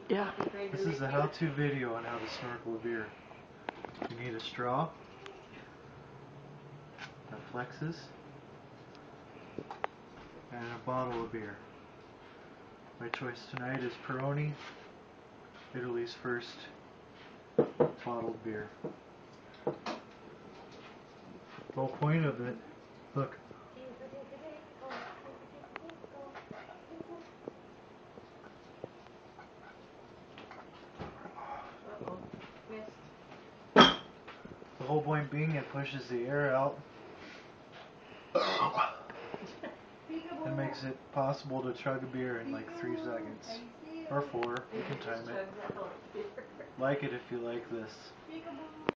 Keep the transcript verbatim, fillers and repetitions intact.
Yeah. This is a how-to video on how to snorkel a beer. You need a straw that flexes and a bottle of beer. My choice tonight is Peroni, Italy's first bottled beer. The whole point of it, look. The whole point being it pushes the air out and makes it possible to chug a beer in like three seconds. Or four, you can time it. Like it if you like this.